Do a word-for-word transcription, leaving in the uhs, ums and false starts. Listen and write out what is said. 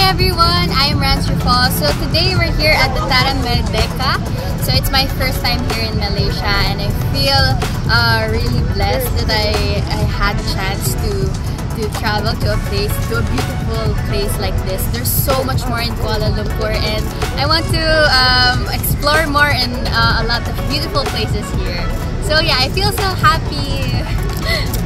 everyone, I'm Rifol. So today we're here at the Taran Merdeka. So it's my first time here in Malaysia, and I feel uh, really blessed that I, I had a chance to to travel to a place, to a beautiful place like this. There's so much more in Kuala Lumpur, and I want to um, explore more in uh, a lot of beautiful places here. So yeah, I feel so happy.